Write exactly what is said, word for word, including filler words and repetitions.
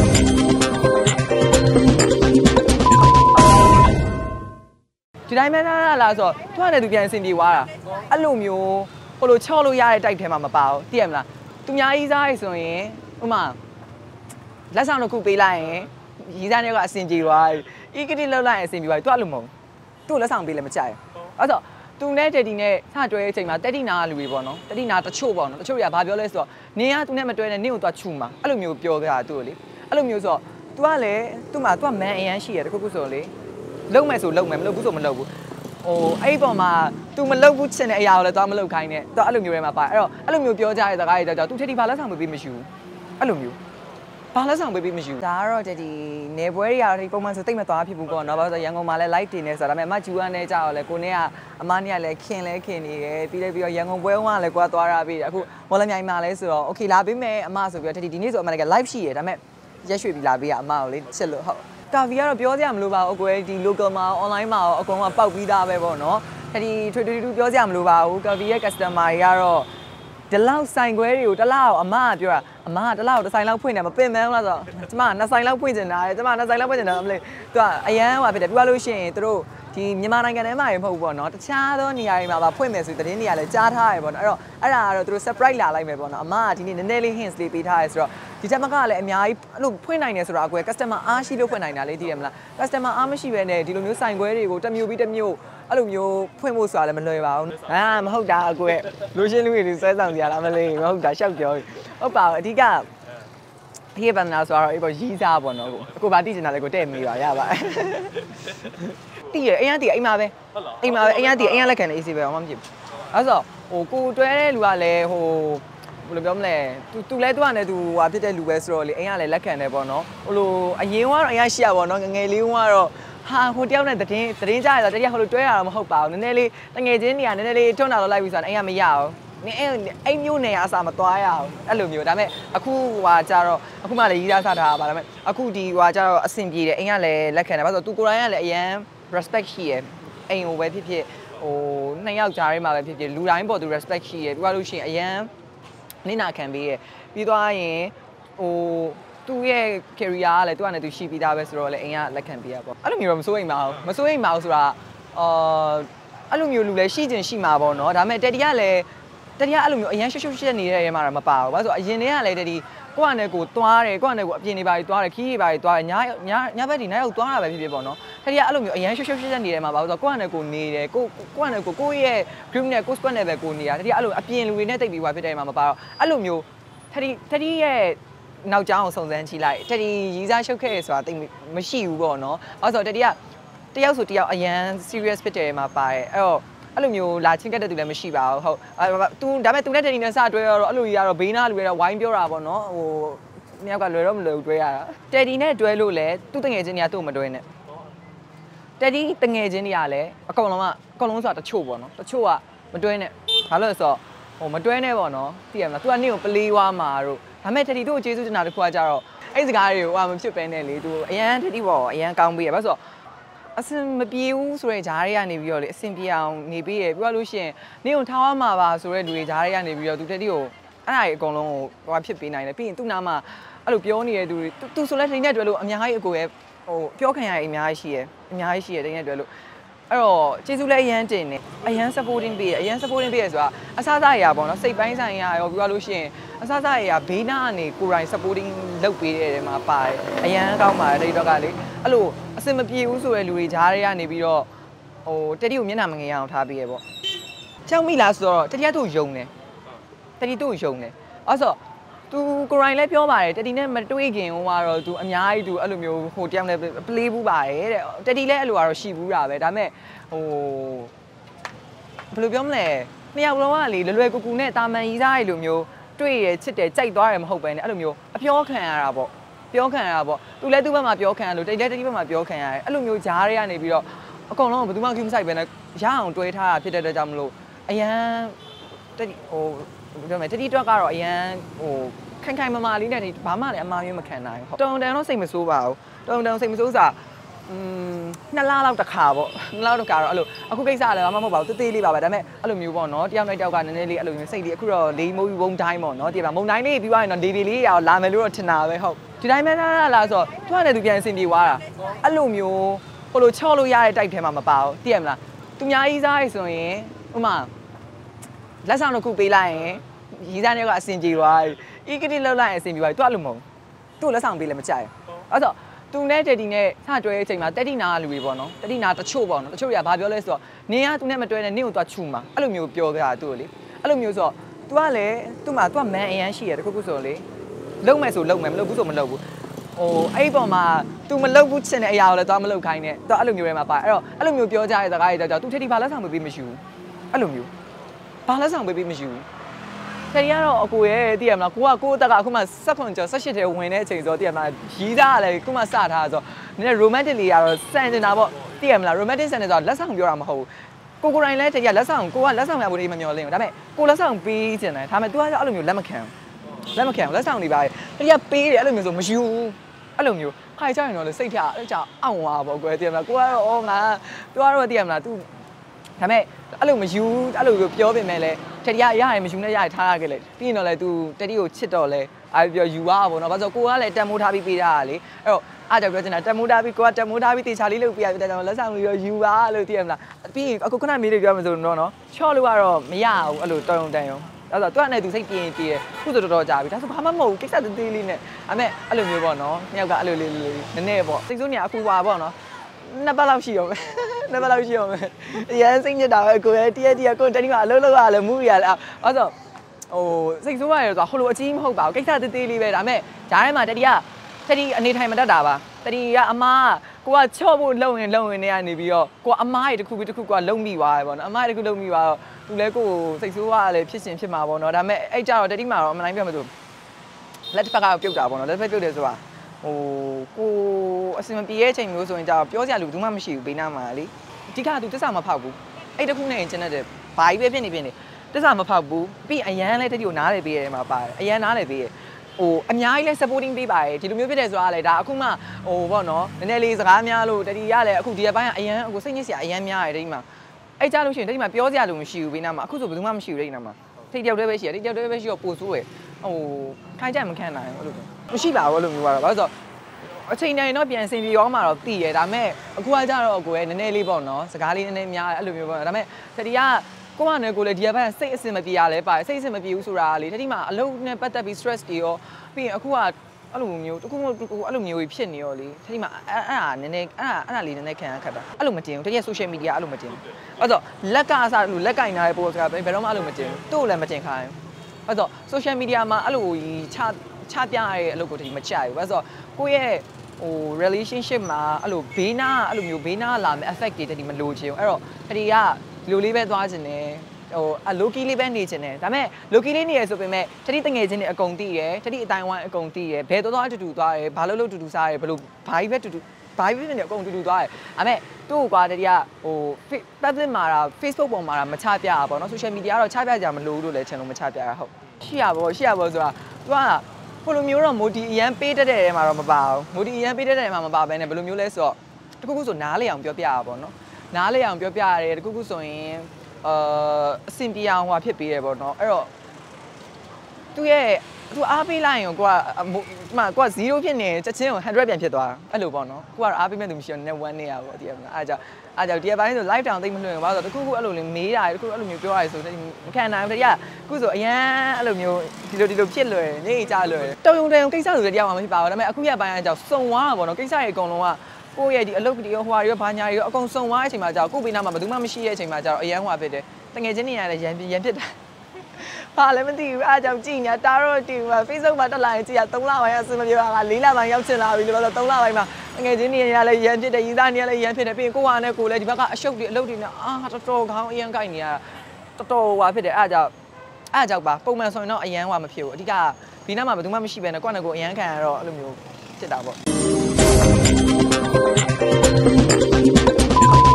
ဒီတိုင်းမဲ့လားလားဆိုတော့သူကလည်းသူပြန်အဆင်ပြေသွားတာအဲ့လိုမျိုးဟိုလိုချော့လို့ရတဲ့တိုက်ထဲမှာမပါဘူးသိရမလားသူများကြီးစားရဆိုရင်ဥမာလက်ဆောင်တစ်ခုပေးလိုက်ရင်ရီးစားတွေကအဆင်ပြေသွားပြီဤကတိလောက်လိုက်ရင်အဆင်ပြေသွားပြီသူကလို့မဟုတ်သူ့လက်ဆောင်ပေးလည်းမကြိုက်ဘူးအဲ့တော့သူနဲ့တက်တီနဲ့စတွဲတဲ့အချိန်မှာတက်တီနာကလူတွေပေါ့နော်တက်တီနာတချို့ပေါ့နော်တချို့တွေကဘာပြောလဲဆိုတော့နင်ကသူနဲ့မတွဲနဲ့နင့်ကိုသွားချူမှာအဲ့လိုမျိုးပြောကြတာသူ့ကိုလေအဲ့လိုမျိုးဆိုတော့ तू ကလည်းသူ့မှာ तू ကမန်အရန်ရှိရတခုခုဆိုလေလုံမယ်ဆိုလုံမယ်မလုပ်ဘူးဆိုမလုပ်ဘူးဟိုအဲ့ပေါ်မှာ तू မလုပ်ဘူးချင်တဲ့အရာကိုလည်း तू မလုပ်ခိုင်းနဲ့ तू အဲ့လိုမျိုးတွေမှာပါအဲ့တော့အဲ့လိုမျိုးပြောကြတဲ့စကားတွေကြောင့် तू ထက်တီဘာလက်ဆောင်ပေးမရှိဘူးအဲ့လိုမျိုးဘာလက်ဆောင်ပေးပေးမရှိဘူးဒါကတော့တက်တီနေပွဲတွေကတော့ဒီပုံမှန်ဆိုတိတ်မသွားဖြစ်ဘူးပေါ့နော်ဘာလို့ဆိုရန်ကုန်မှာလည်း live တင်နေဆိုတာဒါပေမဲ့အမကျူကနဲ့ကြောက်လဲကိုနဲ့ကအမနဲ့ကလည်းခင်လဲခင်နေတယ်ပြီးလည်းပြီးတော့ရန်ကုန်ပွဲကလည်းကိုကသွားရပြီအခုမော်လမြိုင်မှာလဲဆိုတော့ okay လာပေးမယ်အမဆိုပြီးတော့တက်တီဒီနေ့ဆိုအမလည်း live ရှိရဒါပေမဲ့ရက်ရွှေပြီးလာပေးရအမကိုလေချစ်လို့ဟုတ်ကာဗီကတော့ပြောစရာမလိုပါဘူးအကွယ်ဒီ local မှာ online မှာအကုန်လုံးကပောက်ပြီးသားပဲပေါ့နော်တက်တီထွေထွေတူပြောစရာမလိုပါဘူးကာဗီရဲ့ customer တွေကတော့ဒီလောက်ဆိုင်ခွဲတွေကိုတစ်လောက်အမကပြောတာအမကတစ်လောက်တစ်ဆိုင်လောက်ဖွင့်တယ်မပင်မန်းလားဆိုတော့ကျမနှစ်ဆိုင်လောက်ဖွင့်ချင်တာလေကျမနှစ်ဆိုင်လောက်ဖွင့်ချင်တာမလေးသူကအရန်ဟိုဖြစ်တယ်ပြောလို့ရှိရင်သူတို့ဒီမြန်မာနိုင်ငံထဲမှာရေမဟုတ်ဘူးပေါ့နော်တခြားသောနေရာတွေမှာပါဖွင့်မယ်ဆိုသတင်းတွေကလည်းကြားထားရပေါ့နော်အဲ့တော့အဲ့ဒါကတော့သူတို့ surprise လာလိုက်မယ်ပေါ့နော်အမကဒီနေ့နည်းနည်းလေး hints လေးပေးထားရဲဆိုတော့ဒီချက်မကလည်းအများကြီးအဲ့လိုဖွင့်နိုင်တယ်ဆိုတာအကွယ် customer အားရှိလို့ဖွင့်နိုင်တာလေသိတယ်မလား customer အားမရှိဘဲနဲ့ဒီလိုမျိုးဆိုင်ခွဲတွေကိုတစ်မျိုးပြီးတစ်မျိုးအဲ့လိုမျိုးဖွင့်ဖို့ဆိုတာလည်းမလွယ်ပါဘူးအာမဟုတ်တာအကွယ်လူရှင်းလူတွေဆွဲဆောင်ကြလားမလေးမဟုတ်တာရှောက်ပြောဟုတ်ပါဘူးအဓိကဒီဘန်နာဆိုတော့အေးပေါ့ရီးစားပေါ့နော်ကိုကိုဘာတိကျင်တာလဲကိုတဲ့မေးပါရပါတီးရအရင်တီးအိမ်မှာပဲအိမ်မှာပဲအရင်တီးအရင်လက်ခံနေအေးစီပဲဘာမှမဖြစ်ဘူးအဲ့ဆိုဟိုကိုတွဲတဲ့လူကလည်းဟိုဘယ်လိုပြောမလဲ तू तू လဲ तू ကလည်း तू ဟာဖြစ်တဲ့လူပဲဆိုတော့လေအိမ်ကလည်းလက်ခံတယ်ပေါ့နော်ဟိုလိုအရင်ကတော့အရင်ရှိရပေါ့နော်ငငယ်လေးကတော့ဟာဟိုတယောက်နဲ့တည်င်းတည်င်းကြရတာတတိယဟိုလိုတွဲရတာမဟုတ်ပါဘူးနည်းနည်းလေးတငယ်ချင်းနေရနည်းနည်းလေးထွန်းတာတော့လိုက်ပြီဆိုတာအိမ်ကမရအောင်နင်းအဲ့အိမ်မျိုးနေရအစားမသွားရအောင်အဲ့လိုမျိုးဒါပေမဲ့အခုဟိုကြတော့အခုမှလည်းရီးသားစားထားတာပါဒါပေမဲ့အခုဒီဟိုကြတော့အဆင်ပြေတယ်အိမ်ကလည်းလက်ခံတယ်ဘာလို့ဆို तू ကိုယ်တိုင်ကလည်းအရန် respect ရှိရအိမ်ကိုပဲဖြစ်ဖြစ်ဟိုနှစ်ယောက်ကြားထဲမှာပဲဖြစ်ဖြစ်လူတိုင်းပေါ် तू respect ရှိရပြီးတော့လို့ရှိရင်အရန်နင်းနာခံပေးရပြီးသွားရင်ဟိုသူ့ရဲ့ career ကလည်းသူကလည်းသူရှိပြီးသားပဲဆိုတော့လည်းအိမ်ကလက်ခံပေးရပေါ့အဲ့လိုမျိုးတော့မစိုးရိမ်ပါဘူးမစိုးရိမ်ပါဘူးဆိုတာအာအဲ့လိုမျိုးလူလည်းရှိချင်းရှိမှာပေါ့နော်ဒါပေမဲ့တက်တီကလည်းတက်တီကအဲ့လိုမျိုးအရန်ရှုပ်ရှုပ်ရှက်နေတဲ့ရဲမှာတော့မပါဘူးဘာလို့ဆိုအရင်တည်းကလည်းတက်တီကိုယ့်အနေကိုသွားတယ်ကိုယ့်အနေကိုအပြင်နေပါပြီးသွားတယ်ခီးတွေပါပြီးသွားတယ်ညညညဘက်ဒီညရောက်သွားတာပဲဖြစ်ဖြစ်ပေါ့နော်တက်တီကအဲ့လိုမျိုးအရန်ရှုပ်ရှုပ်ရှက်နေတဲ့မှာပါဆိုတော့ကိုယ့်အနေကိုနေတယ်ကိုကိုယ့်အနေကိုကိုယ့်ရဲ့ group နဲ့ကိုယ့် squad နဲ့ပဲကိုနေတာတက်တီကအဲ့လိုအပြင်လူတွေနဲ့တိတ်ပြီးသွားဖြစ်တယ်မှာမပါတော့အဲ့လိုမျိုးတက်တီတက်တီရဲ့နောက်ကျောင်းကိုစုံစမ်းကြည့်လိုက်တက်တီရီးစားရှုပ်ခဲ့ရဆိုတာတိတ်မရှိဘူးပေါ့နော်အဲ့ဆိုတက်တီကတယောက်ဆိုတယောက်အရန် serious ဖြစ်တယ်မှာပါတယ်အဲ့တော့အဲ့လိုမျိုးလာချင်းကတဲ့သူလည်းမရှိပါဘူးဟုတ်သူဒါပေမဲ့သူနဲ့တက်တီနဲ့စတွဲတော့အဲ့လိုကြီးကတော့ဘေးနာလူတွေတော့ဝိုင်းပြောတာပေါ့နော်ဟိုမြောက်ကလွယ်တော့မလွယ်ဘူးတွဲရတာတက်တီနဲ့တွဲလို့လည်းသူ့တငယ်ချင်းတွေကသူ့မတွဲနဲ့တက်တီတငယ်ချင်းတွေကလည်းအကုန်လုံးကအကုန်လုံးဆိုတာတချို့ပေါ့နော်တချို့ကမတွဲနဲ့ဘာလို့လဲဆိုတော့ဟိုမတွဲနဲ့ပေါ့နော်သိရမလား तू ကနေ့ကိုပလေးဝါမှာတို့ဒါမဲ့တက်တီတို့ကိုကျေးဇူးတင်တာတခုကကြတော့အဲ့စကားတွေကိုဟာမဖြစ်ပဲနဲ့လေ तू အရန်တက်တီပေါ့အရန်ကောင်းပေးရဘာလို့ဆိုတော့အစင်မပြေဘူးဆိုတဲ့ဂျားတွေကနေပြီးတော့လေအစင်ပြေအောင်နေပေးရပြောလို့ရှိရင်နေ့ကိုထားရမှာပါဆိုတဲ့လူတွေဂျားတွေကနေပြီးတော့ तू တက်တီကိုအဲ့ဒါကြီးအကုန်လုံးကိုဟိုဖြစ်ပေးနိုင်တယ်ပြီးရင်သူ့နားမှာအဲ့လိုပြောနေတဲ့သူတွေ तू ဆိုလဲတင်နဲ့တွေ့လို့အများကြီးအကိုရဲ့ဟိုပြောခံရရင်အများကြီးရှိရအများကြီးရှိရတင်နဲ့တွေ့လို့အဲ့တော့ကျေးဇူးလည်းအရန်တင်တယ်အရန် supporting ပေးရအရန် supporting ပေးရဆိုတာအစားအစာတွေရာပေါ့နော်စိတ်ပိုင်းဆိုင်ရာရောပြောလို့ရှိရင်အစားအစာတွေရာဘေးနားကနေကိုယ်တိုင် supporting လုပ်ပေးတဲ့နေရာမှာပါတယ်အရန်ကောင်းပါတယ်ဒီတော့ကလေအဲ့လိုအစင်မပြေဘူးဆိုတဲ့လူတွေဂျားတွေကနေပြီးတော့ဟိုတက်တီကိုမျက်နှာမငယ်အောင်ထားပေးရပေါ့ချောင်းမိလားဆိုတော့တက်တီကသူ့ယုံတယ်တက်တီသူ့ယုံတယ်အဲ့ဆိုသူကိုရိုင်းလည်းပြောပါတယ်တက်တီနဲ့မတွေးခင်ဟိုကတော့သူအများကြီးသူအဲ့လိုမျိုးဟိုတယောက်နဲ့ပလေးဘူးပါတယ်တဲ့တက်တီလည်းအဲ့လိုကတော့ရှိဘူးတာပဲဒါပေမဲ့ဟိုဘယ်လိုပြောမလဲနှစ်ယောက်လုံးကလေလွယ်လွယ်ကူကူနဲ့တာမန်ရီးသားရလိုမျိုးတွေ့ရချစ်တယ်ကြိုက်သွားတယ်မဟုတ်ပဲနဲ့အဲ့လိုမျိုးအပြောခံရတာပေါ့ပြောခံရတာပေါ့သူလည်းသူ့ဘက်မှာပြောခံရလို့တက်တီလည်းတက်တီဘက်မှာပြောခံရတယ်အဲ့လိုမျိုးဂျားတွေကနေပြီးတော့အကောင်လုံးကဘယ်သူမှကိမဆိုင်ပဲနဲ့ရအောင်တွဲထားတာဖြစ်တဲ့အတွက်ကြောင့်မလို့အရန်တက်တီဟိုပြောမယ်တက်တီတွက်ကတော့အရန်ဟိုခိုင်ခိုင်မာမာလေးနဲ့ဘာမှလည်းအမှားမျိုးမခံနိုင်ဘူးတုံတန်တော့စိတ်မဆိုးပါဘူးတုံတန်စိတ်မဆိုးစားอืมနှစ်လလောက်တစ်ခါပေါ့နှစ်လလောက်တစ်ခါတော့အဲ့လိုအခုကိစ္စလည်းဘာမှမဟုတ်ပါဘူးတေးသေးလေးပါပဲဒါပေမဲ့အဲ့လိုမျိုးပေါ့နော်တယောက်နဲ့တယောက်ကနည်းနည်းလေးအဲ့လိုမျိုးစိတ်လေးအခုတော့လေးမိုးဘုံတိုင်းပေါ့နော်တည်ပါမုံတိုင်းလေးပြီးသွားရင်တော့ဒေဒီလေးရအောင်လာမယ်လို့တော့ထင်တာပဲဟုတ်ဒီတိုင်းပဲလားလားဆိုတော့သူကလည်းသူပြန်အဆင်ပြေသွားတာအဲ့လိုမျိုးဟိုလိုချော့လို့ရတဲ့တိုက်ထဲမှာမပါဘူးသိရမလားသူများကြီးစားရဆိုရင်ဥမာလက်ဆောင်တစ်ခုပေးလိုက်ရင်ရီးစားတွေကအဆင်ပြေသွားပြီဤကတိလောက်လိုက်အဆင်ပြေသွားပြီသူကလို့မဟုတ်သူ့လက်ဆောင်ပေးလည်းမကြိုက်ဘူးအဲ့တော့သူနဲ့တက်တီနဲ့စတွဲတဲ့အချိန်မှာတက်တီနာလူတွေပေါ့နော်တက်တီနာတချို့ပေါ့နော်တချို့တွေကဘာပြောလဲဆိုတော့နင်ကသူနဲ့မတွဲနဲ့နင့်ကိုသွားချူမှာအဲ့လိုမျိုးပြောကြတာသူ့ကိုလေအဲ့လိုမျိုးဆိုတော့ तू ကလည်းသူ့မှာ तू ကမန်အရန်ရှိရတခုခုဆိုလေလုံးမယ်ဆိုလုံးမယ်မလုပ်ဘူးဆိုမလုပ်ဘူးဟိုအဲ့ဒီပေါ်မှာ तू မလုပ်ဘူးချင်တဲ့အရာကိုလည်း तू မလုပ်ခိုင်းနဲ့ तू အဲ့လိုမျိုးတွေမှာပါအဲ့တော့အဲ့လိုမျိုးပြောကြတဲ့စကားတွေကြောင့် तू ထက်တီဘာလက်ဆောင်ပေးမရှိဘူးအဲ့လိုမျိုးဘာလက်ဆောင်ပေးမရှိဘူးထက်တီကတော့အကိုရဲ့သိရမလားကိုကကိုအသက်ကအခုမှ၁၇ကျော်၁၈ထဲဝင်တဲ့အချိန်ဆိုသိရမလားရီးသားကလည်းခုမှစထားဆိုနည်းနည်း romantic လေးကတော့စံနေတာပေါ့သိရမလား romantic စံနေဆိုလက်ဆောင်ပြောတာမဟုတ်ဘူးကိုကိုတိုင်းလဲတကယ်လက်ဆောင်ကိုကလက်ဆောင်ရဖို့ဒီမမျောလင်းဘူးဒါပေမဲ့ကိုလက်ဆောင်ပေးချင်တယ်ဒါပေမဲ့ तू ကအဲ့လိုမျိုးလက်မခံလက်မခံလက်ဆောင်တွေပါတကယ်ပေးတယ်အဲ့လိုမျိုးဆိုမယူအဲ့လိုမျိုးခိုင်ကြရင်တော့လေစိတ်ထအဲ့ကြောင့်အောင့်သွားပါကွယ်သိရမလားကိုကတော့အော်ငါ तू ကတော့သိရမလား तू ဒါပေမဲ့အဲ့လိုမယူအဲ့လိုပြောပြင်မဲ့လဲတတိယရရင်မယူနဲ့ရရင်ထားရခဲ့လေပြီးရင်တော့လေ तू တတိကိုချစ်တော့လဲအားပြောယူရပါဘောနော်ဘာလို့ကိုကလည်းတန်မိုးထားပြီးပေးတာလေအဲ့တော့အားကြောင့်ပြောချင်တာတန်မိုးထားပြီးကိုကတန်မိုးထားပြီးတေချာလေးလုပ်ပြရပြတဲ့ကြောင့်လက်ဆောင်ပြီးတော့ယူပါလို့သိရမလားပြီးရင်အခုခုနမေးလို့ပြောမှဆိုတော့နော်ချော့လို့ကတော့မရဘူးအဲ့လိုတော်ရုံတန်ရုံအဲ့တော့ तू ကလည်း तू စိတ်ပြင်းပြင်းခုဆိုတော်တော်ကြာပြီဒါဆိုဘာမှမဟုတ်ဘူးကိစ္စသေးသေးလေးနဲ့ဒါပေမဲ့အဲ့လိုမျိုးပေါ့နော်နှစ်ယောက်ကအဲ့လိုလေးလေးနည်းနည်းပေါ့စိတ်ဆိုးနေအခုပါပေါ့နော်နှစ်ပတ်လောက်ရှိရောမယ်နှစ်ပတ်လောက်ရှိရောမယ်အရင်စိတ်ညစ်တာပဲကိုယ်ရဲ့တရက်တရက်ကိုတတိကအလုံးလုံးရလဲမူရလဲအဲ့တော့ဟိုစိတ်ဆိုးရတယ်ဆိုတော့ဟိုလိုအကြီးမဟုတ်ပါဘူးကိစ္စသေးသေးလေးပဲဒါပေမဲ့ဂျားထဲမှာတတိကတတိအနေထိုင်မတတ်တာပါတတိကအမားကိုကချော့ဖို့လုံရင်လုံရင်နေရနေပြီးတော့ကိုကအမားတွေတစ်ခုပြီးတစ်ခုကလုံမိသွားတယ်ပေါ့နော်အမားတွေတစ်ခုလုံမိသွားတော့သူလဲကိုစိတ်ဆိုးရလဲဖြစ်ရှင်ဖြစ်မှာပေါ့နော်ဒါပေမဲ့အဲ့ကြတော့တတိမှာတော့အမှန်တိုင်းပြောမှဆိုလက်တစ်ဖက်ကပြုတ်တာပေါ့နော်လက်တစ်ဖက်ပြုတ်တယ်ဆိုတာဟိုကိုအစင်မပြေတဲ့အချိန်မျိုးဆိုရင်ကြာပြောစရာလူဘူးမှမရှိဘူးဘေးနားမှာလေအဓိကသူတစ္ဆာမဖောက်ဘူးအဲ့တခုနဲ့ကျန်တဲ့ဘာကြီးပဲဖြစ်နေဖြစ်နေတစ္ဆာမဖောက်ဘူးပြီးအရန်လဲတတိကိုနားလေပေးရတယ်မှာပါတယ်အရန်နားလေပေးရဟိုအများကြီးလဲ supporting ပေးပါတယ်ဒီလိုမျိုးဖြစ်တယ်ဆိုတာလေဒါအခုမှဟိုပေါ့နော်နည်းနည်းလေးစကားများလို့တတိရလဲအခုဒီဘက်ပိုင်းကအရန်အခုစိတ်ညစ်စရာအရန်များရတယ်ဒီမှာအဲ့ကြလို့ရှိရင်တတိမှာပြောစရာလူမရှိဘူးဘေးနားမှာအခုဆိုဘယ်သူမှမရှိဘူးဒီနားမှာထိတ်တယောက်တည်းပဲရှိတယ်ထိတ်တယောက်တည်းပဲရှိတော့ပို့ဆိုးရဟိုခိုင်းကြမခံနိုင်ဘူးအဲ့လိုမရှိပါဘူးအဲ့လိုမျိုးကတော့ဘာလို့ဆိုအချိန်တိုင်းတော့ပြန်ဆင်ပြေရောမှာတော့တည်ရဒါပေမဲ့အခုကကြတော့အကိုရဲ့နည်းနည်းလေးပေါ့နော်စကားလေးနည်းနည်းများအဲ့လိုမျိုးပေါ့ဒါပေမဲ့တတိယကိုကနဲ့ကိုလေဒီဘက်စိတ်အဆင်မပြေရလဲပါတယ်စိတ်အဆင်မပြေဘူးဆိုတာလေတတိမှာအလုပ်နဲ့ပတ်သက်ပြီး stress တွေရောပြီးရင်အခုကအဲ့လိုမျိုးတခုအဲ့လိုမျိုးဖြစ်နေရောလေတတိမှာအဲ့အဲ့ဒါနည်းနည်းအဲ့အဲ့ဒါလေးနည်းနည်းခံရခက်တာအဲ့လိုမတင်ဘူးတတိယ social media အဲ့လိုမတင်ဘူးအဲ့တော့လက်ကအစားလို့လက်ကင်ထားတဲ့ပို့စကားဘယ်တော့မှအဲ့လိုမတင်ဘူးသူ့ကိုလည်းမတင်ခိုင်းအဲ့တော့ social media မှာအဲ့လိုချချပြရတဲ့အလုပ်ကိုတတိမချရဘူးအဲ့တော့ကိုယ့်ရဲ့ဟို relationship မှာအဲ့လိုဘေးနာအဲ့လိုမျိုးဘေးနာလာမယ့် effect တွေတတိမလိုချင်ဘူးအဲ့တော့တတိကဒီလိုလေးပဲသွားခြင်းတယ်ဟိုအ low-key လေးပဲနေခြင်းတယ်ဒါပေမဲ့ low-key လေးနေရဆိုပေမဲ့တတိတငယ်ချင်းတွေအကုန်တည်ရယ်တတိအတိုင်းဝိုင်းအကုန်တည်ရယ်ဘယ်တော့တော့အတူတူသွားရယ်ဘာလို့လို့တူတူစားရယ်ဘယ်လိုဘာကြီးပဲတူတူဘာကြီးပဲနေအကုန်တူတူသွားရယ်ဒါပေမဲ့သူ့ကိုကွာတတိကဟို public မှာတာ Facebook ပေါ်မှာတာမချပြရပါတော့ social media ကတော့ချပြကြမလို့လို့လည်းချင်လို့မချပြရဟုတ်ရှိရပါဘောရှိရပါဘောဆိုတာ तू ကဟိုလိုမျိုးတော့ moody အရန်ပေးတတ်တဲ့ထဲမှာတော့မပါဘူး moody အရန်ပေးတတ်တဲ့ထဲမှာမပါဘဲနဲ့ဘယ်လိုမျိုးလဲဆိုတော့တခုခုဆိုနားလေအောင်ပြောပြရပါဘောနော်နားလေအောင်ပြောပြရတယ်တခုခုဆိုရင်အာအဆင်ပြေအောင်ဟိုဖြစ်ပေးရပေါ့နော်အဲ့တော့သူရဲ့သူအားပေးလိုက်ရင်ကိုကဒီမှာကိုကzeroဖြစ်နေချက်ချင်းကိုone hundredပြန်ဖြစ်သွားအဲ့လိုပေါ့နော်ကိုကတော့အားပေးမဲ့သူမရှိတော့ net one နေရပေါ့တကယ်မလားအဲ့ကြောင့်အဲ့ကြောင့်ဒီအပိုင်းဆို live down သိမ့်မလွှင့်ဘူးဘာလို့ဆိုတော့တခုခုအဲ့လိုလေးမေးတာတခုအဲ့လိုမျိုးပြောရတယ်ဆိုတော့မခံနိုင်ဘူးတကယ်ခုဆိုအရန်အဲ့လိုမျိုးဒီလိုဒီလိုဖြစ်လွယ်နေကြလွယ်တုံယုံတယုံကိစ္စဆိုတဲ့တရားမှမရှိပါဘူးဒါပေမဲ့အခုရပိုင်းအကြောင်းစုံသွားတာပေါ့နော်ကိစ္စတွေအကုန်လုံးကကိုယ့်ရဲ့ဒီအလုပ်တွေရောဟွာတွေရောဘာညာတွေရောအကုန်စုံသွားတဲ့အချိန်မှာကြာကိုယ့်ဘေးနားမှာဘယ်သူမှမရှိတဲ့အချိန်မှာကြာတော့အရန်ဟွာဖြစ်တယ်တငယ်ချင်းတွေရတယ်ရန်ရန်ဖြစ်တာဘာလည်းမသိဘူးအားကြောင့်ကြည်ညာတာတော့တီမှာ Facebook မှာတက်လာရင်ကြည်ရသုံးလပိုင်းအဆင်မပြေပါကလေးလပိုင်းရောက်ချင်လာပြီလို့ဆိုသုံးလပိုင်းမှာငယ်ချင်းတွေရလည်းရန်ဖြစ်တယ်ရီးသားနေရလည်းရန်ဖြစ်တယ်ပြီးရင်ကိုဟာနဲ့ကိုလည်းဒီဘက်ကအရှုပ်တွေအလုပ်တွေနဲ့အာတော်တော်ခေါင်းအရန်ကိုက်နေရတော်တော်ဟွာဖြစ်တယ်အားကြောင့်အားကြောင့်ပါပုံမှန်ဆိုရင်တော့အရန်ဟွာမဖြစ်ဘူးအဓိကဒီနားမှာဘယ်သူမှမရှိဘဲနဲ့ကိုယ့်နဲ့ကိုအရန်ခံရတော့အဲ့လိုမျိုးဖြစ်တာပေါ့